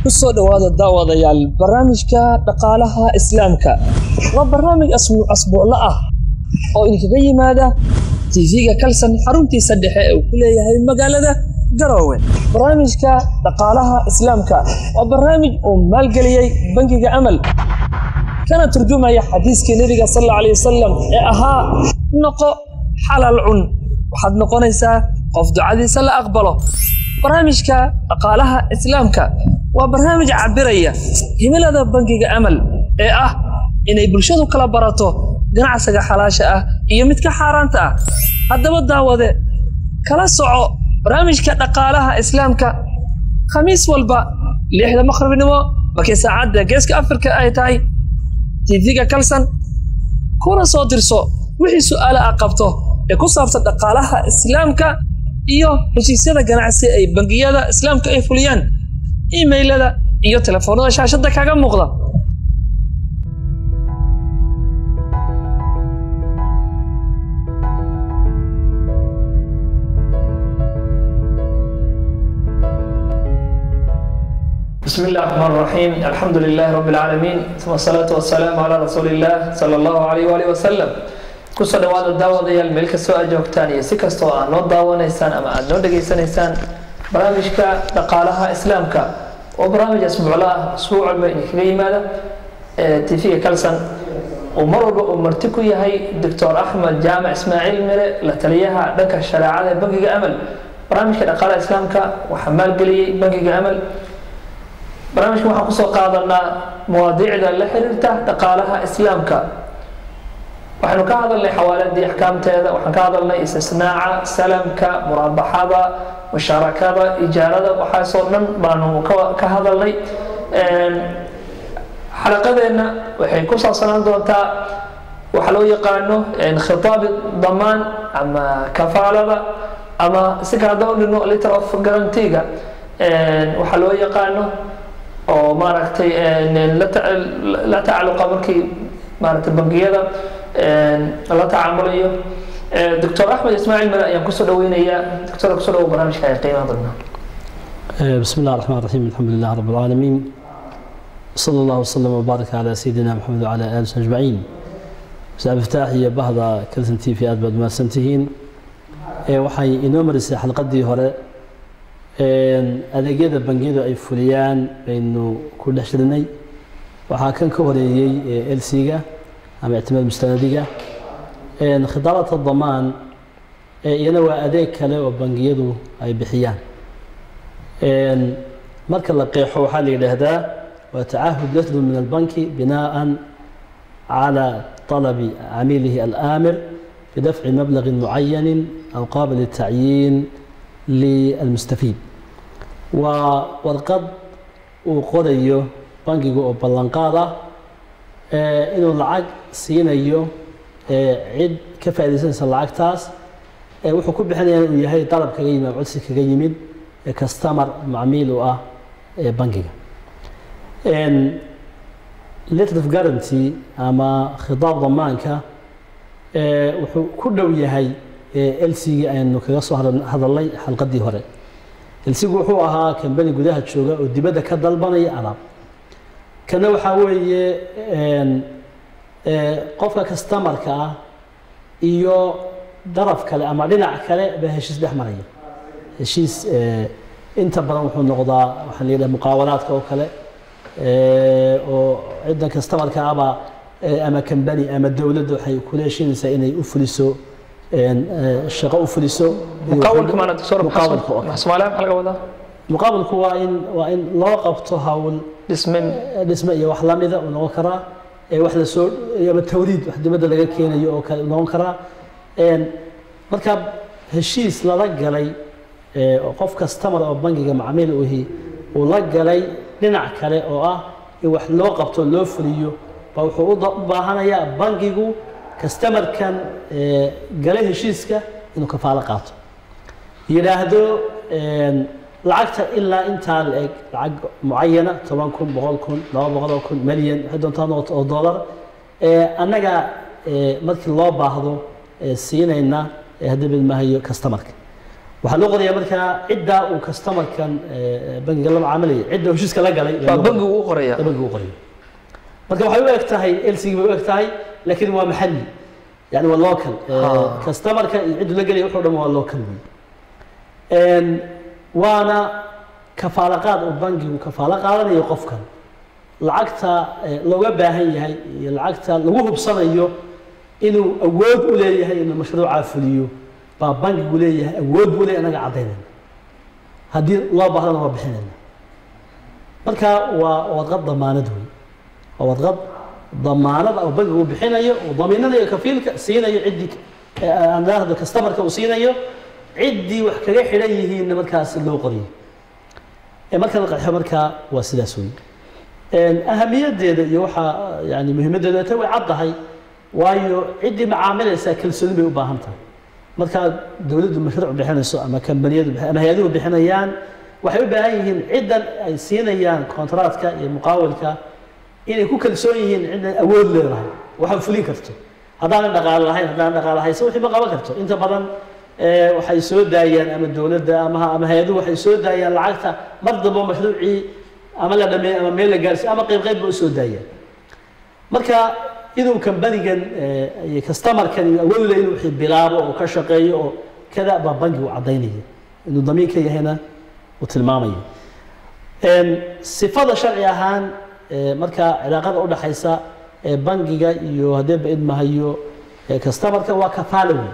kusoo dhawaada daawadayaal barnaamijka dhaqaalaha islaamka waa barnaamij asbuucla ah oo idinkaga yimaada TV-ga Kalsan xaruntiisa dhexe ee uu ku leeyahay magaalada Garowe. barnaamijka dhaqaalaha islaamka waa barnaamij uu maalgeliyay bangiga Amal kana turjumaya xadiiska nabiga sallallahu alayhi wasallam ee ahaa noqo xalaal cun waxaad noqonaysaa qof ducadiisa la aqbalo. barnaamijka dhaqaalaha islaamka waa barnaamij cabiraya himilada bangiga Amal ee ah inay bulshadu kala barato ganacsiga xalaasha ah iyo midka xaaraanta ah. haddaba daawade kala soco barnaamijka dhaqaalaha islaamka khamiis walba 6 maqribnimo markay saacada geeska Afrika ay tahay TV-ga Kalsan kuna soo dirso wixii su'aalo ah qabto ee ku saabsan dhaqaalaha islaamka iyo heshiisyada ganacsi ay bangiyada islaamka ay fuliyaan emailada iyo telefoonada shaashada kaga muuqda. بسم الله الرحمن الرحيم الحمد لله رب العالمين ثم الصلاة والسلام على رسول الله صلى الله عليه وآله وسلم kusoo dhawaada daawadayaal meel kastoo aad joogtaan iyo si kastoo aad noo daawanaysaan ama aad noo dhageysanaysaan barnaamijka dhaqaalaha islaamka oo barnaamij asbuucla ah usbuuc walba idinkaga yimaada TV-ga Kalsan oo mar walba uu marti ku yahay Dr. Axmed Jaamac Ismaaciil Mire la taliyaha dhanka shareecada ee bangiga Amal. barnaamijka dhaqaalaha islaamka waxaa maalgeliyay bangiga Amal. barnaamijka waxaan kusoo qaadanaa mawaadiicda la xiriirta dhaqaalaha islaamka. waxaanu ka hadalnay xawaaladii axkaamteeda, waxaan ka hadalnay istisnaaca, salamka, muraabaxada, musharakada, ijaarada, waxaasoo dhan baanu ka hadalnay. xalaqadeena waxay ku saabsanaan doontaa waxa loo yaqaano khitaab damaan ama kafaalada ama si kala dawlino letter of guarantee-ga waxa loo yaqaano oo maaragtay la tacalluqa markii maaragtay bangiyada la tacaamulayo. Dr. Axmed Ismaaciil Mire ayaan kusoo dhaweynayaa. Dr. kusoo dhawo barnaamijka ay qiimaha badnaa. بسم الله الرحمن الرحيم الحمد لله رب العالمين صلى الله وسلم وبارك على سيدنا محمد وعلى آله أجمعين. سأفتحي بهذا كلسنتي في أدبد ما سنتهين وحي إنومرس حلقتي هراء adeegyada bangiyada ay fuliyaan baynu ku dhaxshanay waxa kan ka horeeyay LC-ga ama ictimaad mustanadiga khidaalada damaan iyana waa adeeg kale oo bangiyadu ay bixiyaan marka la qeexo waxa la yiraahdaa waa taahud yasdu min albanki binaan ala طلب عميله الآمر بدفع مبلغ معين أو قابل للتعيين للمستفيد وقد وقريه بنكيغو oo ballan qaada inuu lacag siinayo cid ka faa'iideysanaysa lacagtaas wuxuu ku bixinayaa inuu yahay dalab kaga yimid codsi kaga yimid customer macmiil u ah bankiga letter of guarantee ama khitaab damaanka wuxuu ku dhow yahay LC-ga aynu kaga soo hadalnay xalqadii hore. LC-gu wuxuu ahaa company gudaha jooga oo dibadda ka dalbanaya alaab kana waxa weeye qofka customer-ka ah iyo daraf kale ama dhinac kale ba heshiis dhex maraya. heshiis inta badan wuxuu noqdaa waxa la yiraahdaa muqaawalaadka oo kale oo cidda customer-ka aba ama company ama dawladdu waxay ku leeshinaysaa inay u fuliso shaqo u fuliso muqaabalku ma dr. muqaabalku Soomaaliya waxa laga wadaa muqaabalku waa in loo qabto hawl dhisme iyo wax la mid ah oo noqon kara wax la soo ama tawriid wax dibadda laga keenayo oo kale noqon kara marka heshiis la galay qof customer oo bangiga macmiil u yahay oo la galay dhinac kale oo ah in wax loo qabto loo fuliyo wuxuu u baahanayaa bangigu customer kan galay heshiiska inuu kafaalo qaato yiraahdo lacagta ilaa inta leeg lacag muayana 10,000 100,000 200,000 milyan waxay doontaan oo dollar anaga markii loo baahdo siinayna hadaba ma hayo customer-ka waxaa loo qorayaa markaa cidda uu customerkan bangiga la macaamilaya cidda heshiiska la galay bangigu u qoraya bangigu u qoraya marka waxay u eg tahay LC bay u eg tahay laakiin waa maxalli yani waa local customerka iyo ciddu la galaya wuxuu dhan waa local waana kafaala qaad oo bangigu kafaala qaadanayo qofkan lacagta looga baahan yahay iyo lacagta lagu hubsanayo inuu awood u leeyahay inuu mashruuca fuliyo baa bangigu leeyahay awood buu leeyahay anaga cadaynayna haddii loo baahdana waa bixinayna marka waa warqad damaanad wey waa warqad damaanad oo bangigu bixinayo oo damiinanayo kafiilka siinayo ciddii aan raahdo customerka uu siinayo ciddii wax kaga xidhan yihiinna markaas loo qoriyo marka la qeexo markaa waa sidaas wey ahamiyadeeda iyo waxaa yani muhiimadeeda ta way caddahay waayo ciddii macaamilaysaa kalsooni bay u baahan tahay markaa dowladdu mashruuc bixinayso ama kambaniyadu ama hay-aduhu bixinayaan waxay u baahan yihiin ciddan ay siinayaan kontraatka iyo muqaawilka inay ku kalsoon yihiin ciddan awood leedahay waxaan fulin karto haddaanan dhaqaale lahayn haddaanan dhaqaale haysan wixii ma qaban karto inta badan waxay soo daayaan ama dowladda ama hay-aduhu waxay soo daayaan lacagta mar dambe mashruucii ama la dhameeyo ama meel la gaarsiiyo ama qayb ba u soo daayaan marka inuu kambanigan iyo customerkan iyo awood leh inuu wixii bilaabo oo ka shaqeeyo oo kada baa bangigu cadaynaya inuu damiin ka yahayna uu tilmaamaya sifada sharci ahaan marka cilaaqada u dhaxaysa bangiga iyo haddii ba idmahayo customerka waa kafaalo wey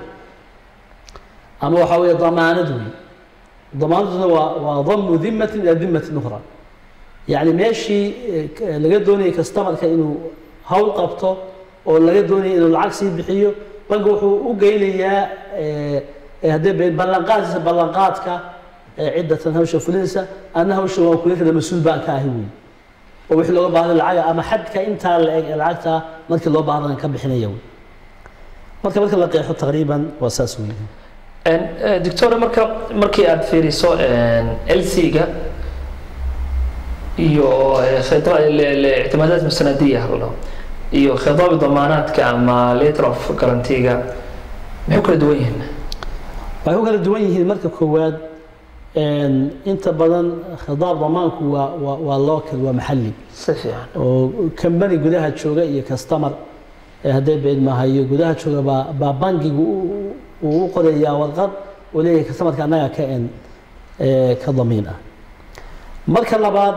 ama waxa weeye damaanad wey damaanaduna waa damu dimatin ila dimatin ukhra yani meeshii laga doonayay customerka inuu hawl qabto oo laga doonayay inuu lacag sii bixiyo bangigu wuxuu u geynayaa haddii ballanqaadka ciddatan hawsha fulinaysa ana hawsha waa kula kada mas-uul baan ka ahi wey oo wixii looga baahday lacaga ama xadka intaa la eg lacagta markii loo baahdan ka bixinaya wey marka la qeexo taqriiban waa saas wey دكتور markii aad fiiriso LC-ga iyo الاعتمادات السندية iyo khidaabi damaanaadka ama letter of guarantee-ga maxay kala duwan yihiin waxay kala duwan yihiin marka koowaad inta badan khidaab damaanku waa local waa maxalli si fiican oo company gudaha jooga iyo customer haddii beed maahayo gudaha jooga baa bangigu uu qorayaa warqad oo leeyahay customerka anaga ka damiin ah marka labaad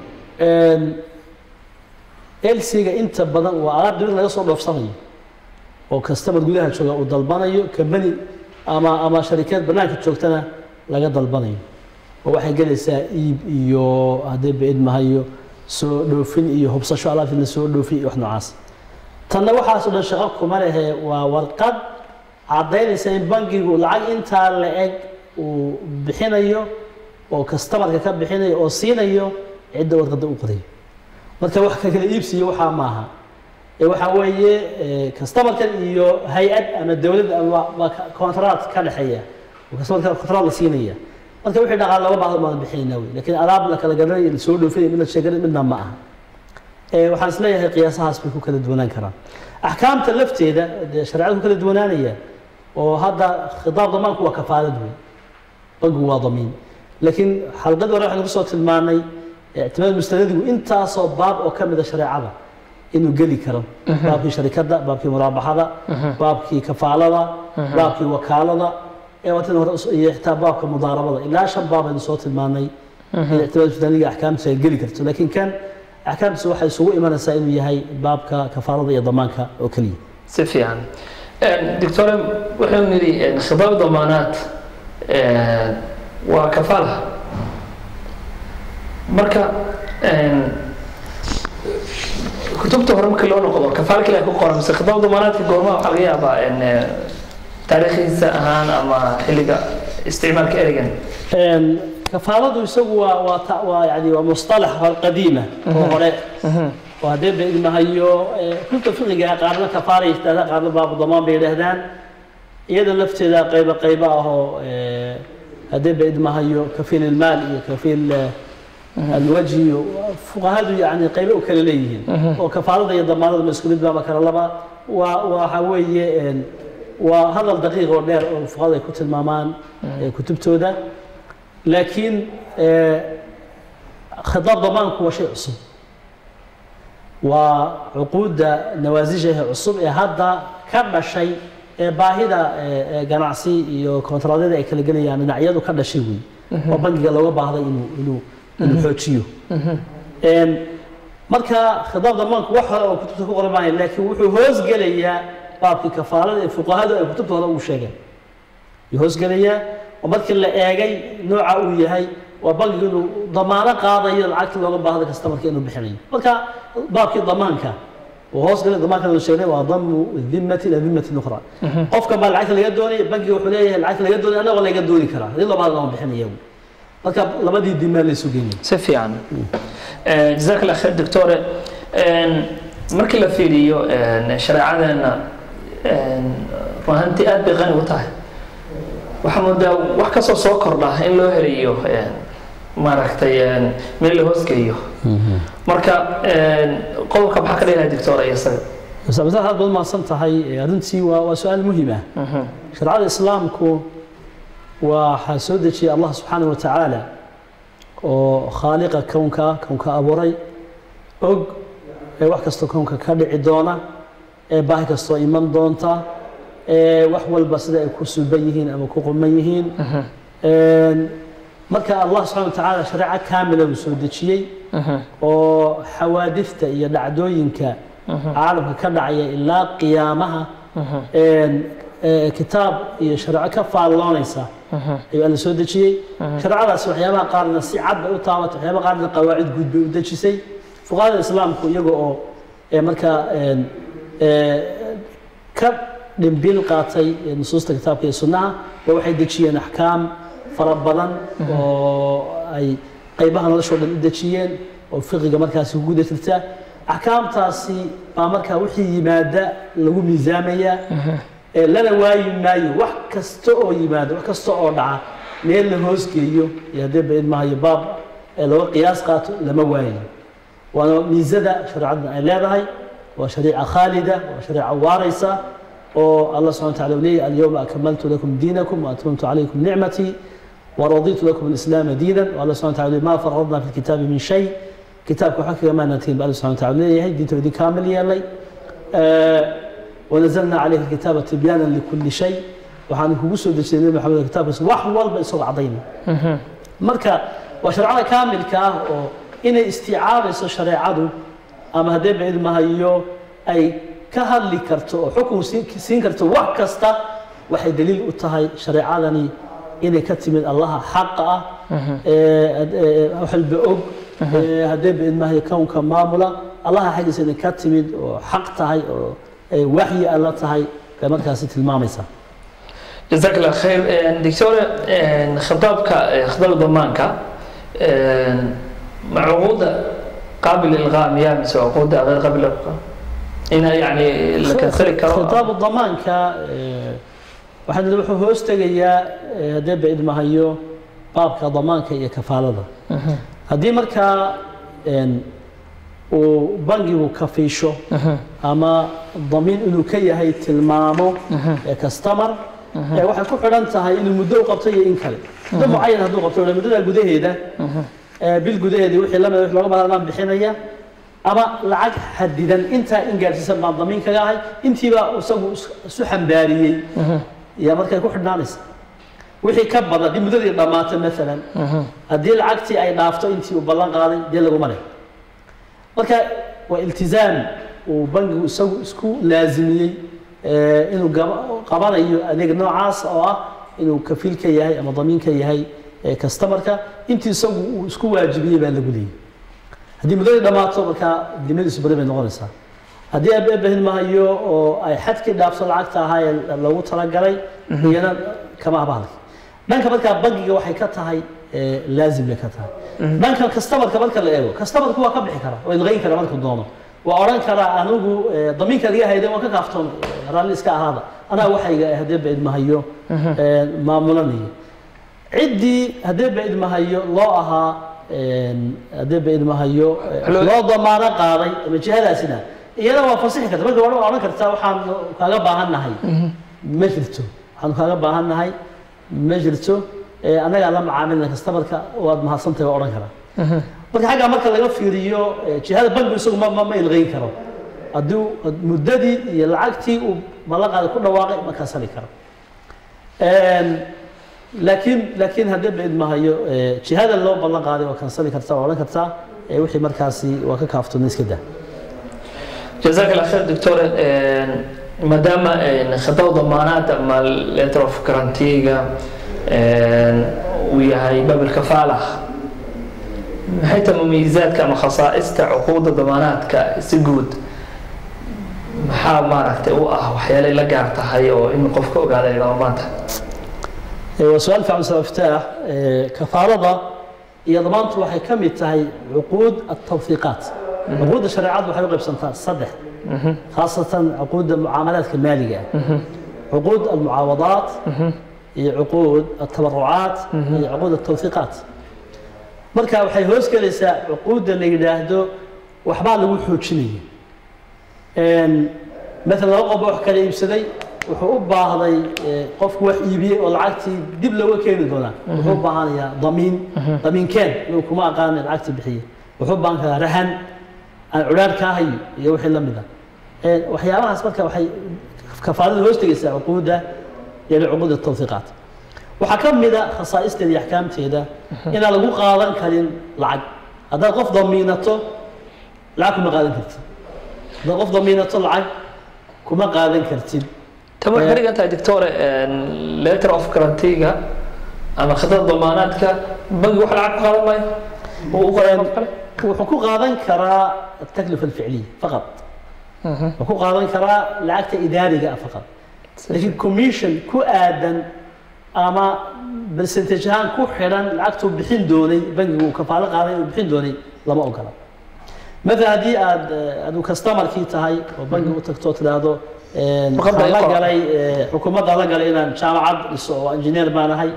LC-ga inta badan waa alaab dibadda laga soo dhoofsanayo oo customer gudaha jooga uu dalbanayo company ama sharikad banaanka joogtana laga dalbanayo oo waxay gelaysaa iib iyo haddii beed maahayo soo dhoofin iyo hubsasho alaabtii la soo dhoofin iyo wax noocaas tanna waxaas oo dhan shaqo kuma lehe waa warqad cadaynaysa in bangigu lacag intaa la eg uu bixinayo oo customerka ka bixinayo oo siinayo cidda warqadda u qorayo marka wax ka kala iibsiyo waxaa maaha waxa weeye customerkan iyo hay-ad ama dowlad ama contract ka dhexeeya oo customerka contract la siinaya marka wixii dhaqaale looga baahdo ma bixinayna wey laakiin alaab la kala garanayo la soo dhoofinayo mid la sheeganayo midna ma aha waxaan is leeyahay qiyaasahaas bay ku kala duwanaan karaan axkaamta lafteeda sharciyadu ku kala duwanaanaya oo hadda khidaab damaanku waa kafaalad wey bangigu waa damiin laakiin xalqad hore waxaan ku soo tilmaanay اعتماد مستندي intaasoo baab oo kamid shareecada inuu geli karo baabkii sharikada baabkii muraabaxada baabkii kafaalada baabkii wakaalada watan hore iyo xitaa baabka mudaarabada ilaa shan baab aynu soo tilmaanay اعتماد مستندي axkaamtiisa ay geli karto laakiin kan axkaamtiisa waxay isugu imanaysaa inuu yahay baabka kafaalada iyo damaanka oo kaliya si fiican دكتور wuxuu niri khidaab damaanaad waa kafaala marka kutubta hore marka loo noqdo kafaalka la ku qoran si khidaab damaanaadka goorma waxa laga yaabaa in taariikhiisa ahaan ama xilliga isticmaalka ereygan kafaaladu isagu waa yani waa mustalax qadiima oo hore وهذا بإذن هيو كنت فقه قارنا كفارة يستهدى قارنا باب ضمان بيرهدان إذا لفت إذا قيبة هو هذا بإذن هيو كفيل المال كفيل الوجه فهذا يعني قيبة وكليين وكفارة ضمان المسؤولين بما كان الله وحوي وهذا الدقيق ودير فقط كتب المامان كتبته لكن خطاب ضمانك هو شيء عصب وعقود نوازجه عصب هذا كذا شيء باهدا ganacsi iyo kontraadada ay kala galayaan dhinacyadu ka dhashay weey oo bangiga looga baahday inuu xoojiyo marka khidab damaanku wax hore oo kutubta ku qoran baa laakiin wuxuu hoos galayaa baabka kafaalada ee fuqahada ay kutubtooda u sheegeen hoos galayaa oo markii la eegay nooca uu yahay waa bangigu inuu damaano qaadayo lacagta looga baahdo customer inuu bixinayo marka baabkii damaanka وهوس قال ضمان كانوا شيء وضم الذمة إلى ذمة أخرى. قف كمان العكس اللي يدوني بنجي وحليه العكس اللي يدوني أنا ولا يدوني كرا. هذي الله بعض الله بحنا يوم. لكن لما دي الدماء اللي سوقيني. سفي عنه. جزاك الله خير دكتور. مركل فيديو شرعنا وهنتي أب غني وطاه. وحمد وحكسو سكر له إن له هريو ما رحتي من اللي هوس كيو. marka qowlka waxa ka leeyahay doctor ayasaga sababta hada ma santahay arintii waa su'aal muhiim ah sharciyada islaamku waa xasoodaci Allah subhanahu wa ta'ala oo khaliqa kownka abuuray og wax kasto kownka ka dhici doona baahi kasto iman doonta wax walba sida ay ku suuban yihiin ama ku quman yihiin marka Allah subhanahu wa ta'ala shariica kaamila u soo dejiyay oo xawaadifta iyo dhacdooyinka caalamka ka dhacaya ilaa qiyaamaha kitaab iyo shariico ka faaloonaysa ayuu la soo dejiyay shariicadaas waxyaabaha qaarna si cad u taabatay waxyaabaha qaarna qawaacid guud bay u dejisay fuqahaada islaamku iyaga oo marka ka dhimbil qaatay nusuusta kitaabka iyo sunnaha waxay dejiyeen ahkaam farabadan oo ay qaybaha noloshooda u dejiyeen oo fiqiga markaas ugu gudatirta ahkaamtaasi baa marka wixii yimaada lagu miisaamaya lana waayi maayo wax kasta oo yimaado wax kasta oo dhaca meel la hoos geeyo yaade bayd maayo baab loo qiyaas qaato lama waayo waana miisada sharciyada ay leedahay waa shariica khalida waa shariica waaraysa oo Allah subhanahu wa ta'ala leeyahay al-yawma akmaltu lakum dinakum wa atmamtu alaykum ni'mati ورضيت لكم الإسلام دينا والله سبحانه وتعالى ما فرضنا في الكتاب من شيء كتابك حكي ما نتين بالله سبحانه وتعالى هي دينته دي كامل يلي ونزلنا عليه الكتاب تبيانا لكل شيء وحانه وسو دجينا محمد الكتاب بس wax walba isoo cadayna marka waa sharciyada kaamilka ah oo inay istiicaabayso shariicadu ama hadee bayd mahayo ay ka hadli karto oo xukum siin karto wax kasta waxay daliil u tahay shariicadani inay ka timid Allah xaq ah waxalba og hadee bidmahay kownka maamula Allah xaqiisa inay ka timid oo xaq tahay oo wahyi Allah tahay markaas tilmaamaysa جزاك الله خير دكتور خطابك خطاب ضمانك معقود قابل للغاء مياه سواء عقود غير قابل للغاء هنا يعني لك خطاب الضمانك waxaan wuxuu hoos tagayaa hadee bayd mahayo baabka damaanka iyo kafaalada hadii marka uu bangigu kafiisho ama damiin inuu ka yahay tilmaamo customer waxay ku xiran tahay inuu muddo qabto iyo in kale muddo muayyan haduu qabto muddada gudaheeda bil gudaheeda wixii laga baahan bixinaya ama lacag xadidan inta in gaarsiisan baan damiin kaga ahay intiiba isagu isu xambaariyay يا مركز كل ناس وحي كبر دي مدة ضمانة مثلا هدي العكتي أي نافته أنتي وبلغ قاضي دي اللي قمنا مركز والتزام وبنج سكو لازمي إنه قبل أنك نوع عاص أو إنه كفيل كيهاي أما ضمين كيهاي كاستمرك أنتي سكو واجبية بالقولي هدي مدة ضمانة مركز دي مدرسة بدل من غرسها هدي أبهن ما هيو أي حد كده أبصر عكتها هاي لو ترى جري هي كما بعض بنك بدك بقي واحد كتها هاي لازم لكتها بنك كاستمر كمان كلا إيوه كاستمر هو قبل حكرة ويلغين كلا مالك الضامن وأوران كلا أنوجو ضمين كليه هيدا ما كافتون راليس كهذا أنا واحد هدي بعد ما هيو ما ملني عدي هدي بعد ما هيو لاها هدي بعد ما هيو لا ضمانة قاري من جهة سنة iyada waa fasixi kartaa marka wada oran kartaa waxaan kaaga baahanahay ma jirto waxaanu kaaga baahannahay ma jirto annagaa la macaamilna kastamarka waad mahadsantahay waa odhan karaa marka xaggaa marka laga fiiriyo jihada banku isagu ma ilqayn karo hadduu muddadii iyo lacagtii uu ballanqaada ku dhawaaqay ma kansali karo laakiin haddii baid mahayo jihada loo ballan qaaday waa kansali kartaa waa odhan kartaa wixii markaasi waa ka kaaftona iska daa جزاك الله خير دكتور مادام خطاب ضمانات اما letter of guarantee وياهي باب الكفاله حتى مميزات كما خصائص عقود الضمانات كسجود maxaa maaragtay u ah waxyaalo la gaar tahay oo in qofka ogaado ilaa maanta وسؤال فعل سؤال كفارة هي ضمانته waxay ka mid tahay عقود التوثيقات عقود الشريعات waxay u qaybsantaa saddex خاصة عقود المعاملات المالية عقود المعاوضات هي عقود التبرعات هي عقود التوثيقات marka waxay hoos galaysaa عقود la yiraahdo waxba lagu xoojinayo مثلا لو qof wax kala iibsaday wuxuu u baahday qofku wax iibiyay oo lacagtii dib looga keeni doonaa wuxuu u baahanayaa damiinkeen inuu kuma aqaan lacagtii bixiyay wuxuu baahan karaa rahan aan culaar ka hay iyo wixii la mid ah waxyaabahaas marka waxay kafaarada hoos tagaysaa cuquuda iyo cuquuda tawfiiqaat waxa ka mid ah khasaa'isteeda iyo ahkaamteeda in lagu qaadan karin lacag haddii qof damiinato lacag kuma qaadan kartid haddii qof damiinato lacag kuma qaadan kartid تمام حريقة أنت دكتور letter of guarantee أما خطة ضماناتك بقي واحد عقد هذا ما وحقوق هذا كرا التكلفة الفعلية فقط حقوق هذا كرا لعقد إداري فقط لكن كوميشن كو آدن أما برسنتجان كو حيران لعقد بحين دوني بنقي وكفالة هذا بحين دوني لما أقرأ مثلا هذه أدو كاستمر كي تهاي وبنقي وتكتوت هذا la galay xukuumadda la galay inaan jaamacad dhiso oo engineer baan ahay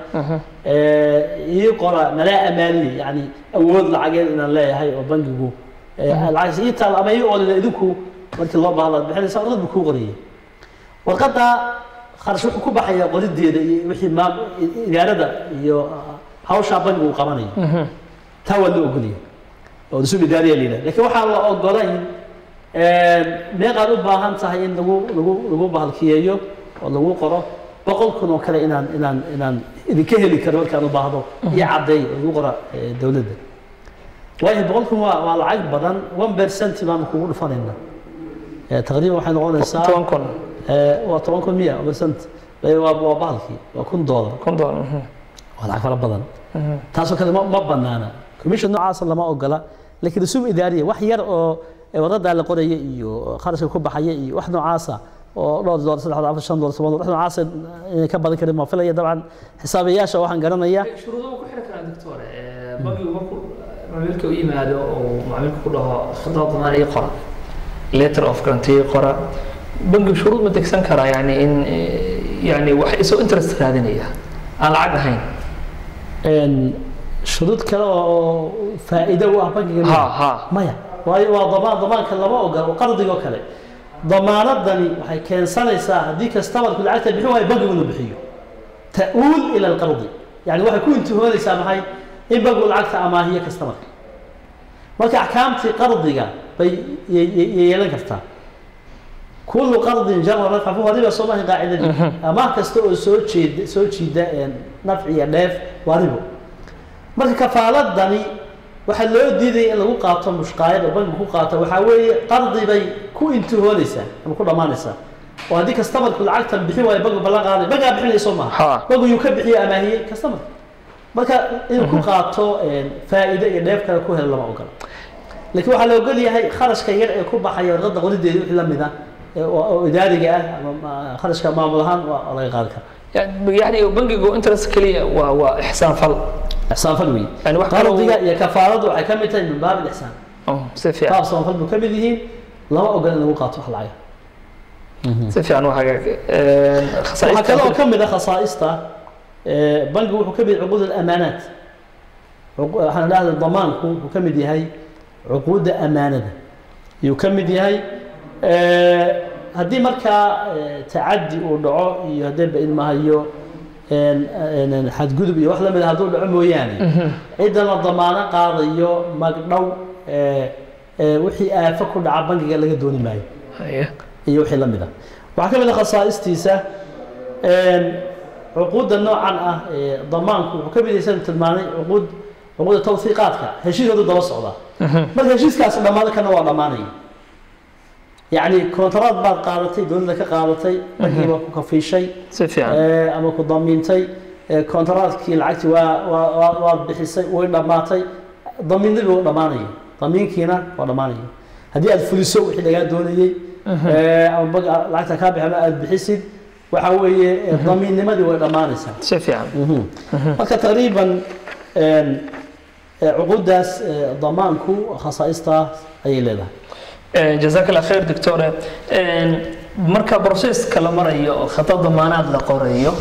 iyo qora malaa amaaniye yani awood lacageed inaan leeyahay oo bangigu lacag ii taal ama ii oolina idinku markii loo baahdo bixinaysa warqad buu ku qoriyay warqadda kharash wuxuu ku baxaya qorideeda iyo wixii idaarada iyo hawsha bangigu qabanayo taa waa la ogoliyay oo rasuul idaariya leeyahay laakiin waxaa la ogolayn meeqaad u baahan tahay in lagu bahalkiyeeyo oo lagu qoro 100 kun oo kale inaan idinka heli karo markaan u baahdo iyo cadeey lagu qoro dawladda waayo 100 kun waa lacag badan 1% baan kugu dhufanayna taqriiban waxay noqonaysaa 10 kun waa 10 kun 100% waa bahalki waa $1 waa lacag fara badan taasoo kale ma banaana commission noocaas lama ogola laakiin rasuul idaariye wax yar oo wadada la qoraya iyo kharashka ku baxaya iyo wax noocaasa oo $3 $4 $5 wax noocaasa ka badan karin ma filaya dabcan xisaabiyaasha waxaan garanaya shuruudaha ku xidhan kara doctor bangigu markuu maamulka u yimaado oo maamulka ku dhaho khidmad damaanad qora letter of guarantee qora bangigu shuruud ma degsan kara yani in yani wax isoo interest raadinaya aan lacag ahayn shuruud kale oo faa'iido u ah bangiga maya waayo waa damaanka lama ogola qardiga kale damaanadani waxay keensanaysaa haddii kastamarku lacagta bixin waayo bangigu inuu bixiyo ta'uul ila alqardi yani waxay ku intihoonaysaa maxay in bangigu lacagta amaahiyo kastamarka marka axkaamtii qardiga bay yeelan kartaa kullu qardin jarra nafca fuhu riba soomahi qaacidadii amaah kasta oo soo jiida nafci iyo dheef waa ribo marka kafaaladani waxa loo diiday in lagu qaato mushqaayad oo bangigu ku qaato waxa weeye qardi bay ku intihoonaysaa ama ku dhamaanaysaa oo haddii kastamarku lacagta bixin waayo bangigu ballan qaaday bangiga bixinayso maaha bangigu ka bixiyo amaahiyey kastamar marka inuu ku qaato faa'iido iyo dheef kale ku helo lama ogola laakiin waxaa la ogol yahay kharashka yar ee ku baxaya warqadda qorideeda wixii la mid ah oo idaariga ah ama kharashka maamul ahaan waa laga qaadi karaa يعني bangigu interest kaliya waa ihsaan fal إحسان فلوي يعني قرضية يا كفارة وحكمتها من باب الإحسان سيف يعني إحسان فلو كمدهين لا أقول أنه وقعت واحد العيا سيف يعني وحاجة خصائص وحكذا أكمل خصائصها بنك وحكمل عقود الأمانات احنا نحن الضمان وكمل هاي عقود أمانة يكمل هاي haddii markaa tacadi uu dhaco iyo haddii ilmahayo xadgudub iyo wax la mid ah hadduu dhaco mooyaane cidda la damaano qaadayo magdhow wixii aafo ku dhaca bangiga laga dooni maayo iyo wixii la mid ah waxaa ka mid ah khasaa'istiisa cuquudda noocan ah damaanku wuxuu ka mid yahay tilmaanay cuquudda tawfiiqaadka heshiiskoodu daba socdaa marka heshiiskaasi dhammaado kana waa dhammaanaya يعني كونترات بعد قادتي دولة كقادتي بقي وكفيشي أما كضمينتي كونترات كي العكس وبحسي وين ضماتي ضمين ذي ضمانية ضمين كينا وضمانية هذه الفلوسو وحدة قاعد دوني أو بقى العكس كابي هم بحسي وحوي ضمين نمدي وضمانية سفيان تقريبا عقود داس ضمانكو خصائصها أي لذا جزاك الله خير دكتورة marka process kala marayo khata damaanad la qorayo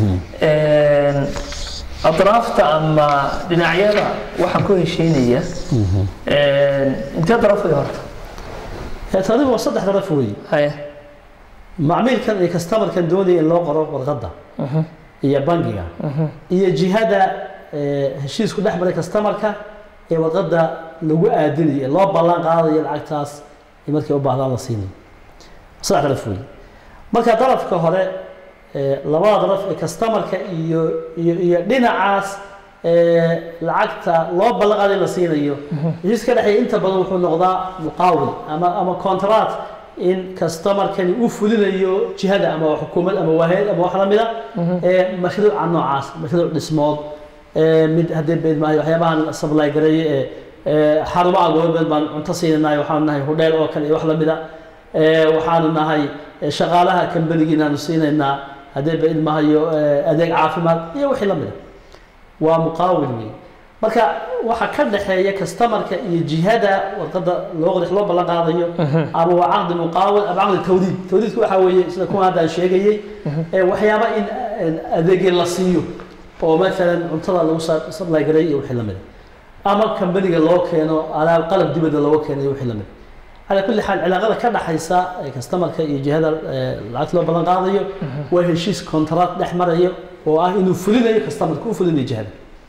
atraafta ama dhinacyada waxa ku heshiinaya inta daraf ay horta tani waa saddex daraf weey haya macmiilkan iyo customer kan doonaya in loo qoro warqadda iyo bangiga iyo jihada heshiisku dhex maray customerka ee warqadda lagu aadinayo loo ballan qaadayo lacagtaas markii u baahdaan la siinay saddex daraf weey marka darafka hore labada daraf ee customerka iyo dhinacaas lacagta loo ballan qaaday la siinayo heshiiska dhexay inta badan wuxuu noqdaa muqaawil ama contract in customerkani uu fulinayo jihada ama xukuumad ama waahid ama wax la mid ah mashruuc noocaas mashruuc dhismood mid hadii beed maayo waxyaabahan supply gareeyay xarumaha gobolka baan cunto siinay waxaan nahay hotel oo kale wax la mid ah waxaan nahay shaqaalaha kambanigina aanu siinaynaa hadii beed maayo adeeg caafimaad iyo wixii la mid ah waa muqaawil marka waxa ka dhaxeeya customerka iyo jihada warqada loo ballan qaadayo ama waa aqd muqaawil ama aqd tawdiidku waxa weeye sida kuma hadda sheegayay waxyaaba in adeeg la siiyo oo مثلا cuntada lagu supply gareeyo wixii la mid ama kambaniga loo keeno alaab qalab dibadda loo keeno wixii la mid على كل حال علاقه ka dhaxaysa customerka iyo jihada lacag loo ballan qaadayo waa heshiis contract dhex marayo oo ah inuu fulinayo customerku uu fulinayo jihada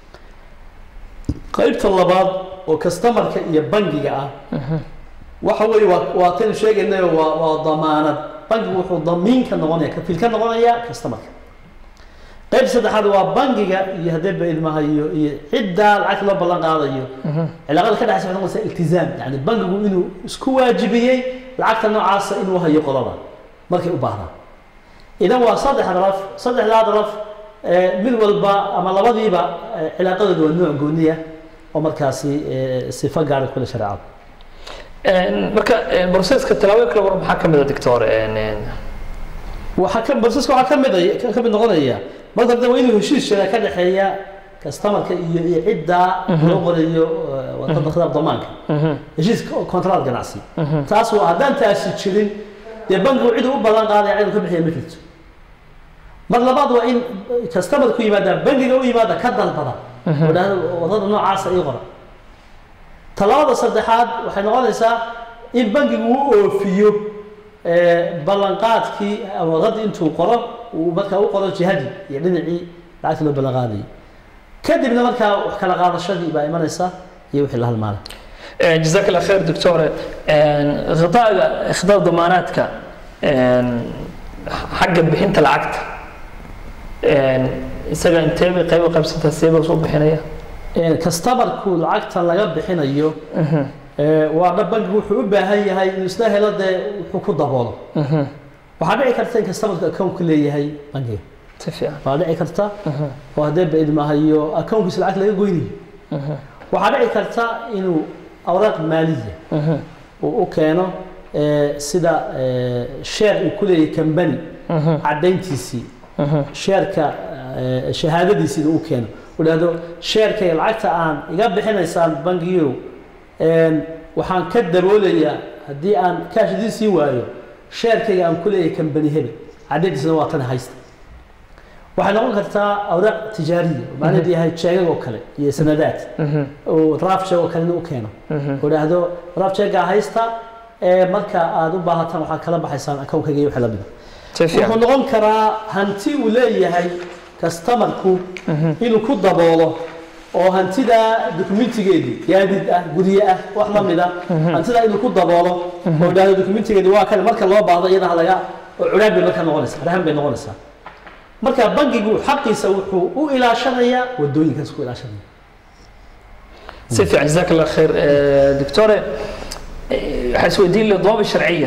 qaybta labaad oo customerka iyo bangiga ah waxa weeye waa tan sheegaynay waa damaanad bangigu wuxuu damiin ka noqonaya kafiil ka noqonaya customerka qayb saddexaad waa bangiga iyo hadii ba ilmahayo iyo cidda lacag loo ballan qaadayo cilaaqada ka dhaxaysa waxay iltizaam yani bangigu inuu isku waajibiyay lacagta noocaas inuu hayo qodobada markay u baahdaan idan waa saddexda daraf mid walba ama labadiiba cilaaqadoodu waa nooc gooniya oo markaasi sifa gaar ah kula sharaacad marka processka talaabo kale war maxaa kamid ah doctor waxa ka mid noqonaya marka dadku inuu heshiis shaqo ka dhaxeeya customerka iyo cidda loo qorayo warqadda khidab damaanka heshiis contract ganacsi taas waa haddaan taasi jirin dee bangigu cid u ballan qaadaya inuu ka bixiyo ma jirto mar labaad waa in customerku yimaada bangiga u yimaada ka dalbada warqadda noocaas ay qora talaabada saddexaad waxay noqonaysaa in bangigu uu oofiyo ballanqaadkii warqadda intuu qoro uu markaa u qoro jihadii iyo dhinacii lacagta loo ballan qaadayay kadibna markaa wax kala qaadashadii baa imanaysa iyo wixii la halmaala جزاك الله خير دكتور غطاء إخضاع ضماناتك حق بحنت العقد isaga intee bay qayb qaybsanta seeba soo bixinaya customerku lacagta laga bixinayo waa bangigu wuxuu u baahan yahay inuu isla helo wuxuu ku daboolo waxaa dhici karta in customerku account ku leeyahay bangiga si fiican waa dhici karta oo hadee ba ilmahayo accountkiisa lacag laga goynayo waxaa dhici karta inuu awraaq maaliya uu keeno sida share uu ku leeyahay company cadayntiisii شركة شهادة دي سيد أوكين ولهذا شركة العكس عن يقبل حين إنسان بنجيو وحن كدر ولا هدي عن كاش دي سوايو شركة عن كل كم بني هبل عدد سنوات أنا هايست وحن نقول كتا أوراق تجارية ومعنى دي هاي تشيء وكله هي سندات وطرف شيء وكله أوكينه ولهذا طرف شيء هايستا marka aad u baahataan waxaad kala baxaysaan akawnkayga iyo wixii la mida si fiican wuxuu noqon karaa hanti uu leeyahay customerku inuu ku daboolo oo hantida dokumentigeedii gaadiid ah gurye ah wax la mida hantida inuu ku daboolo oo dhaado dokumentigeedii waa kan marka loo baahdo iyada laga culaab bay marka noqonaysaa rahan bay noqonaysaa marka bangigu xaqiisa wuxuu u ilaashanayaa wadooyinkaas ku ilaashanaya si fiican jazaak allah khayr doctore حسودين له ضوابط شرعيه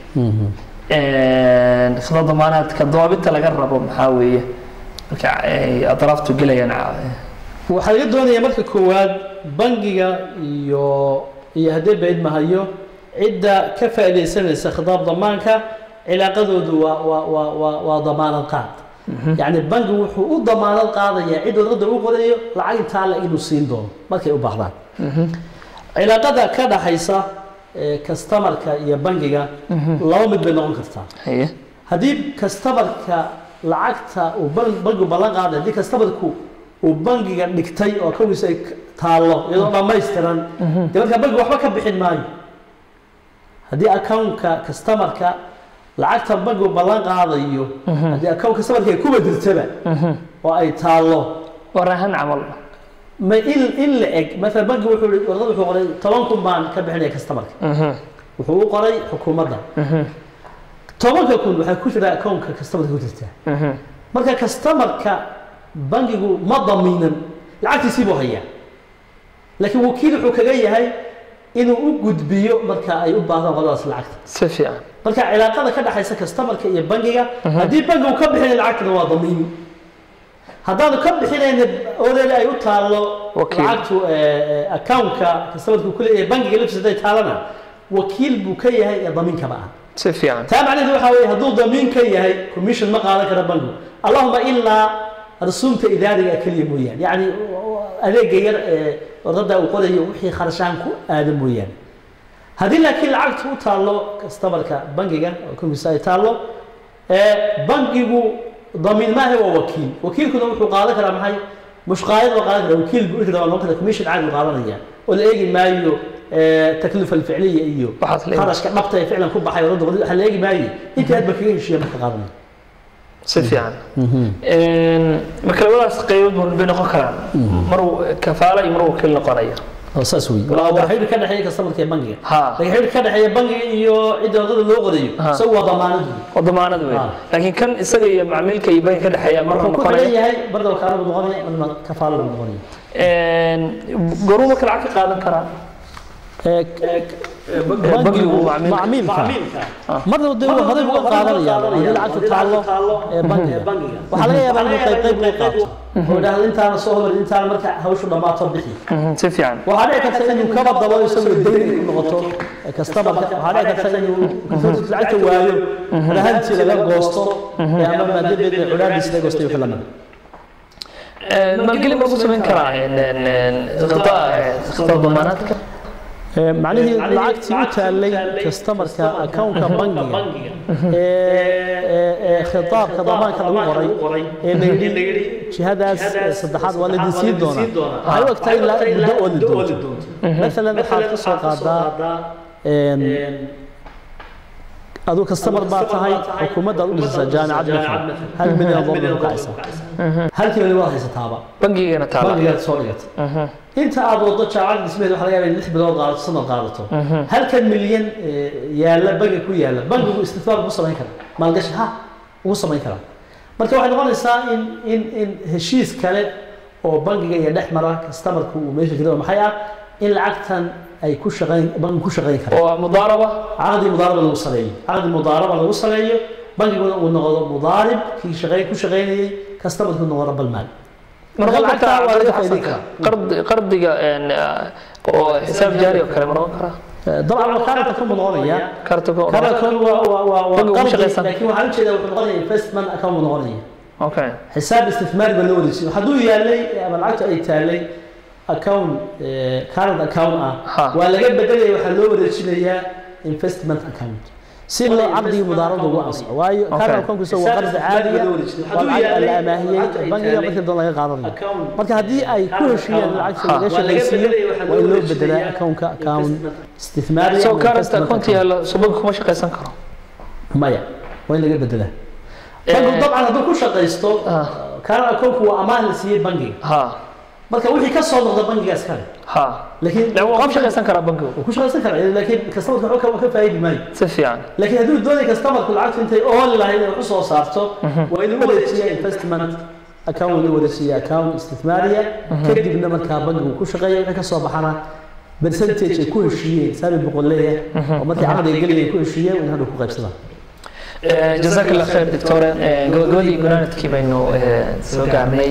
خلال ضمانات كضوابط laga rabo maxaa weeye marka atraaftu galayaan waxa laga doonayaa marka koowaad bangiga iyo hadee bayd mahayo cidda ka faa'iideysanaysa khidab damaanka cilaaqadoodu waa damaanad qaad yani bangigu wuxuu u damaanad qaadayaa cid wadada u qorayo lacag inta la inuu siin doono markay u baahdaan cilaaqada ka dhaxaysa customerka iyo bangiga laba mid bay noqon kartaa haddii customerka lacagta uu bangigu ballan qaaday haddii customerku uu bangiga dhigtay oo kowgiisa ay taallo iyadoo dhammaystiran dee markaa bangigu waxba ka bixin maayo haddii accountka customerka lacagta bangigu ballan qaadayo haddii account customerka ay ku bedeltaba oo ay taallo warahan camal ما إلا مثلا بنك وحول قري طبعا كم بان كبحنا كاستمر وحول قري حكومة ده طبعا كون وحكوش لا كون كاستمر كوتلته مركا كاستمر كبنك ما ضمينا العكس يسيبه هي لكن وكيل حكاية هاي إنه وجود بيو مركا أي بعض خلاص العكس سفيا مركا علاقة كذا حيث كاستمر كي بنك هذه بنك وكبحنا العكس هو ضمين هذا كم بحين أولا أي وتالله لعبته أكاونكا كسبت كل بنك لبس ده تالنا وكيل بكية هي ضمين كمان. سفيان. تابع عليه هو حوي هذول ضمين كية هي كوميشن ما قالك ربنا اللهم إلا رسومة إدارية كلية مويان يعني أذا غير رد وقوله يوحي خرشانكو آدم مويان. هذه لكن لعبته وتالله كاستمر كبنكيا كوميساي تالله بنكيو ضمين ما هو وكيل وكيل كنا وحو قاده كلام محي مش قايد وقاده وكيل بيقول كده والله كده كوميشن عادي قادنيا ولا ايجي مايو التكلفه الفعليه ايو خلاص نبطه فعلا كب حي رد هل ايجي مايو انت هاد بكين شيء ما قادني سفيان marka walaas qayb been noqon karaan maru kafaala imru wkiil noqonaya أساس وي. ولا حيل كذا حيل كسبت كي بنجي. لكن كذا حيل بنجي يو إذا غير اللغة دي سوى ضمانة. وضمانة وي. لكن كان يسوي معامل كي يبين كذا حيل مرة مقارنة. هاي برضه كانوا بالمغني من كفالة بالمغني. قرومك العقل قادم كرا. بنجي معامل مرة ده هذا هو قادر يعني العقل تعلق بنجي. وحلاقي بنجي طيب نقاط. وده أنت أنا صهور أنت أنا مركع هوش ولا ما تطبخي. سفيان. وهذا كثير إنه كبر ضوء يسوي الدين نقطة كاستبر وهذا كثير إنه كثير زعلت وايو هذا هنتي لقى قوسته يعني ما دبي العلاج يسوي قوسته يحلنا. ما قلنا برضو من كرا غطاء ضماناتك. معناه العقد يتعلي كاستمر كأكاونت بنجي خطاب كضمان كالوري اللي شهادة صدحات والدي سيدونا هاي وقت لا بدأ والدون مثلا حالة الصقادة أدو كاستمر باتهاي حكومة دولة جامعة مثلا هل من يضمن كعيسى هل كل الواحد يتابع بنجي أنا تابع بنجي صوريت أنت أبو ضد شعار اسمه ده حلاقي اللي تحب دور قارة سنة قارته هل كان مليون يلا بنجي كوي يلا بنجي استثمار وصل هيك ما لقاش ها وصل هيك marka waxa noqonaysaa in heshiis kale oo bangiga iyo dhexmara customerku uu meesha jiro maxay ah in lacagtan ay ku shaqeyn bangigu ku shaqeyn karo oo mudaaraba lagu saleeyo mudaaraba lagu saleeyo bangigu uu noqdo mudaarib ki shaqeyn ku shaqeynayay customerku noqdo rabal maal marka lacagta waa laga faa'iideyn karaa qardiga oo xisaab jaari oo kale maroo kara طبعا كانت تكون مضغونية كانت تكون لكن وحنا كذا مضغونية investment account مضغونية اوكي حساب استثمار بالنوري وحدو يالي بالعكس اي تالي account current account ولا جاب بدل وحلو ورشيليا investment account si loo cabdi mudaarada ugu ansaxo waayo kaana akoonku soo qarad caadi ah waa la amaahiyay bangiga marka doon laga qaadanayo marka hadii ay ku heshiiyeen lacagta laga shaqeysiyo waa loo bedelaa akoonka account istismaari soo karasta akoonti yala suuq kuma shaqeysan karo maya waa laga bedelaa bangigu dabcan haduu ku shaqeysto kaana akoonku waa amaah la siiyay bangiga marka wixii ka soo noqda bangiga iskale لكن لو قف شغل سنكر بنكو وكل شغل سنكر لكن كاستمر كحكم فايد ماي سفيان لكن هذول دوني كاستمر كل عقد انت اول لا هي وصو صارته وين ودسيه انفستمنت اكاونت ودسيه اكاونت استثماريه كدبنا marka bangigu ku shaqeeyo ka soo baxana percentage ku heshiiyay sabi boqoleeya oo markii caqdi galiyay ku heshiiyay in hadu ku qaybsada جزاك الله خير دكتور قولي قناتك بينه سو قارني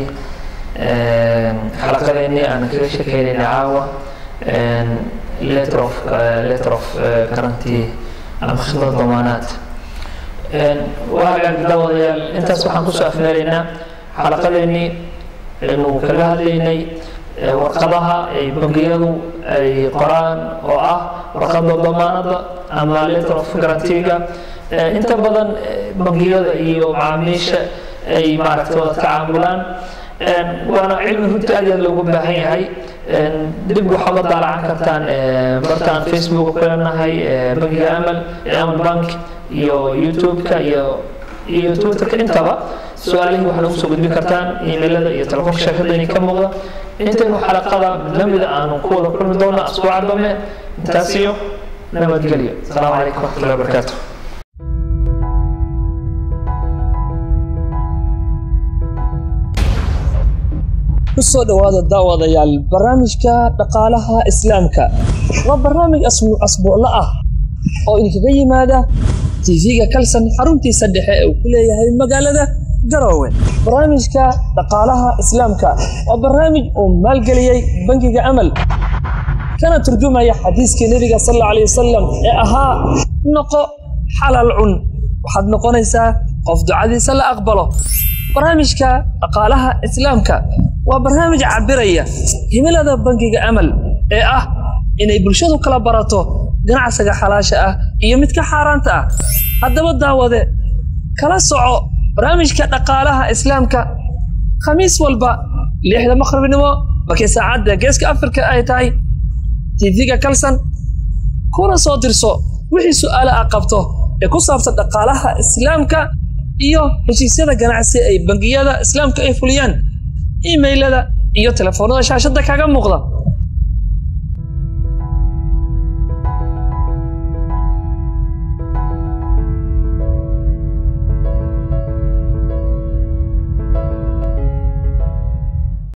حلقتين أنا كذا شكلي نعاوة letter of guarantee أم خدمة ضمانات وهذا الدوال أنت سبحان كسر أفنالنا حلقتين إنه كذا هذين ورقضها أي بنقيض أي قرآن ورقض الضمانات أما letter of guarantee أنت بدن بنقيض أيو معاميش أي معرفة تعاملان وانا علم هدى لو باهي هاي دب وحضر على كرتان برتان فيسبوك كلنا هاي بنك امل بنك يوتيوب يوتيوب انت با سؤالي waxaan ugu soo gudbin kartaan emailada iyo telefoonka shaqadeeni ka muuqda inta xalaqada lamida aan ku wada kulmi doona asbuuca dambe intaas iyo nabadgelyo assalamu alaykum wa rahmatullahi wa barakatuh kusoo dhawaada daawadayaal barnaamijka dhaqaalaha islaamka waa barnaamij asbuucla ah oo idinkaga yimaada TV-ga Kalsan xaruntiisa dhexe ee uu ku leeyahay magaalada Garowe barnaamijka dhaqaalaha islaamka waa barnaamij uu maalgeliyay bangiga Amal kana turjumaya xadiiska nabiga sallallahu alayhi wasallam ee ahaa noqo xalaal cun waxaad noqonaysaa qof ducadiisa la aqbalo barnaamijka dhaqaalaha islaamka waa barnaamij cabiraya himilada bangiga Amal ee ah inay bulshadu kala barato ganacsiga xalaasha ah iyo midka xaaraanta ah haddaba daawade kala soco barnaamijka dhaqaalaha islaamka khamiis walba 6 maqribnimo markay saacada geeska Afrika ay tahay TV-ga Kalsan kuna soo dirso wixii su'aalo ah qabto ee ku saabsan dhaqaalaha islaamka iyo heshiisyada ganacsi ay bangiyada islaamka ay fuliyaan emailada iyo telefoonada shaashada kaga muuqda